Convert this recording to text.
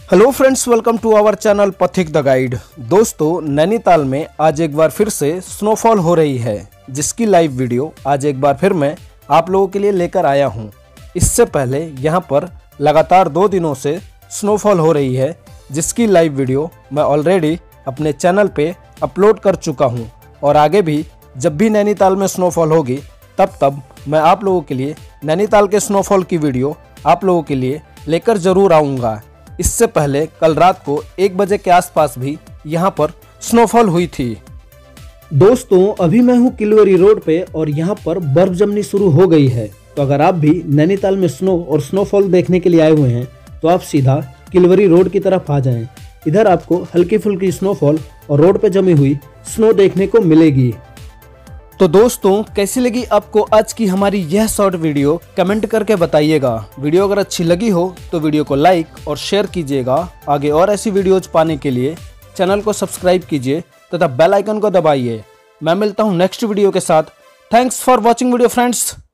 Hello friends, welcome to our channel Pathik the guide. दोस्तों, नैनीताल में आज एक बार फिर से स्नोफॉल हो रही है, जिसकी लाइव वीडियो आज एक बार फिर मैं आप लोगों के लिए लेकर आया हूं। इससे पहले यहां पर लगातार 2 दिनों से स्नोफॉल हो रही है, जिसकी लाइव वीडियो मैं ऑलरेडी अपने चैनल पे अपलोड कर चुका हूं। और आगे भी जब भी नैनीताल में स्नोफॉल होगी तब मैं आप लोगों के लिए नैनीताल के स्नोफॉल की वीडियो आप लोगों के लिए लेकर ज़रूर आऊँगा। इससे पहले कल रात को 1 बजे के आसपास भी यहाँ पर स्नोफॉल हुई थी। दोस्तों, अभी मैं हूँ किलवरी रोड पे और यहाँ पर बर्फ जमनी शुरू हो गई है। तो अगर आप भी नैनीताल में स्नो और स्नोफॉल देखने के लिए आए हुए हैं तो आप सीधा किलवरी रोड की तरफ आ जाएं। इधर आपको हल्की फुल्की स्नोफॉल और रोड पे जमी हुई स्नो देखने को मिलेगी। तो दोस्तों, कैसी लगी आपको आज की हमारी यह शॉर्ट वीडियो, कमेंट करके बताइएगा। वीडियो अगर अच्छी लगी हो तो वीडियो को लाइक और शेयर कीजिएगा। आगे और ऐसी वीडियोज पाने के लिए चैनल को सब्सक्राइब कीजिए तथा बेल आइकन को दबाइए। मैं मिलता हूं नेक्स्ट वीडियो के साथ। Thanks for watching video friends.